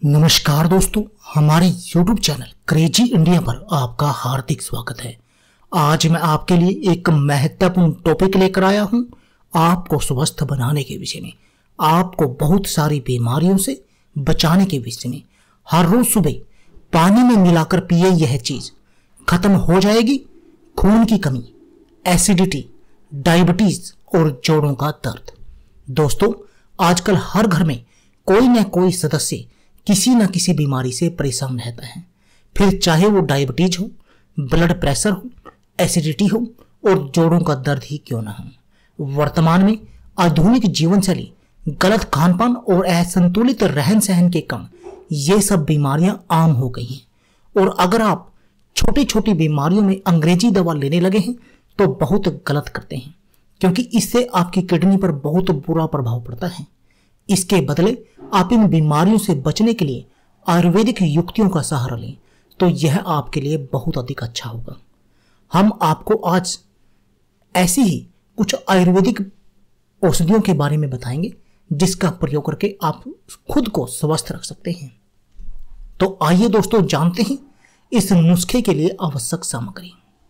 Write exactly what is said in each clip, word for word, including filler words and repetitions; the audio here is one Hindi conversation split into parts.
नमस्कार दोस्तों, हमारे YouTube चैनल क्रेजी इंडिया पर आपका हार्दिक स्वागत है। आज मैं आपके लिए एक महत्वपूर्ण टॉपिक लेकर आया हूं, आपको स्वस्थ बनाने के विषय में, आपको बहुत सारी बीमारियों से बचाने के विषय में। हर रोज सुबह पानी में मिलाकर पिए, यह चीज खत्म हो जाएगी खून की कमी, एसिडिटी, डायबिटीज और जोड़ों का दर्द। दोस्तों, आजकल हर घर में कोई न कोई सदस्य किसी न किसी बीमारी से परेशान रहता है, फिर चाहे वो डायबिटीज हो, ब्लड प्रेशर हो, एसिडिटी हो और जोड़ों का दर्द ही क्यों ना हो। वर्तमान में आधुनिक जीवन शैली, गलत खान पान और असंतुलित रहन सहन के कारण ये सब बीमारियां आम हो गई हैं। और अगर आप छोटी छोटी बीमारियों में अंग्रेजी दवा लेने लगे हैं तो बहुत गलत करते हैं, क्योंकि इससे आपकी किडनी पर बहुत बुरा प्रभाव पड़ता है। इसके बदले आप इन बीमारियों से बचने के लिए आयुर्वेदिक युक्तियों का सहारा लें तो यह आपके लिए बहुत अधिक अच्छा होगा। हम आपको आज ऐसी ही कुछ आयुर्वेदिक औषधियों के बारे में बताएंगे जिसका प्रयोग करके आप खुद को स्वस्थ रख सकते हैं। तो आइए दोस्तों, जानते हैं इस नुस्खे के लिए आवश्यक सामग्री।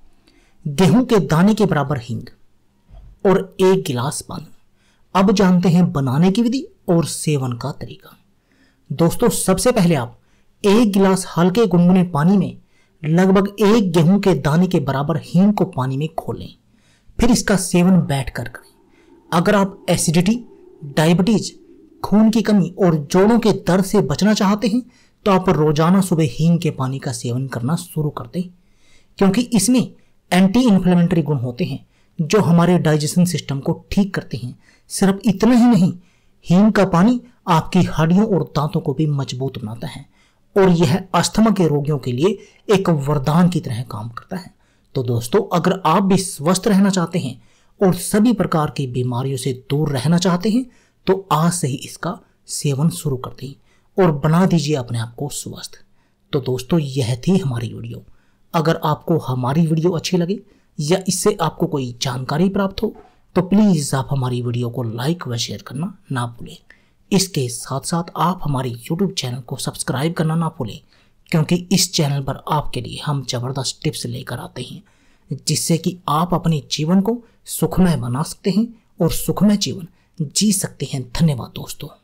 गेहूं के दाने के बराबर हींग और एक गिलास पानी। अब जानते हैं बनाने की विधि और सेवन का तरीका। दोस्तों, सबसे पहले आप एक गिलास हल्के गुनगुने पानी में लगभग एक गेहूं के दाने के बराबर हींग को पानी में घोलें, फिर इसका सेवन बैठकर करें। अगर आप एसिडिटी, डायबिटीज, खून की कमी और जोड़ों के दर्द से बचना चाहते हैं तो आप रोजाना सुबह हींग के पानी का सेवन करना शुरू कर दें, क्योंकि इसमें एंटी इंफ्लेमेटरी गुण होते हैं जो हमारे डाइजेशन सिस्टम को ठीक करते हैं। सिर्फ इतना ही नहीं, हींग का पानी आपकी हड्डियों और दांतों को भी मजबूत बनाता है और यह अस्थमा के रोगियों के लिए एक वरदान की तरह काम करता है। तो दोस्तों, अगर आप भी स्वस्थ रहना चाहते हैं और सभी प्रकार की बीमारियों से दूर रहना चाहते हैं तो आज से ही इसका सेवन शुरू कर दें और बना दीजिए अपने आप को स्वस्थ। तो दोस्तों, यह थी हमारी वीडियो। अगर आपको हमारी वीडियो अच्छी लगे या इससे आपको कोई जानकारी प्राप्त हो तो प्लीज आप हमारी वीडियो को लाइक व शेयर करना ना भूलें। इसके साथ साथ आप हमारे यूट्यूब चैनल को सब्सक्राइब करना ना भूलें, क्योंकि इस चैनल पर आपके लिए हम जबरदस्त टिप्स लेकर आते हैं जिससे कि आप अपने जीवन को सुखमय बना सकते हैं और सुखमय जीवन जी सकते हैं। धन्यवाद दोस्तों।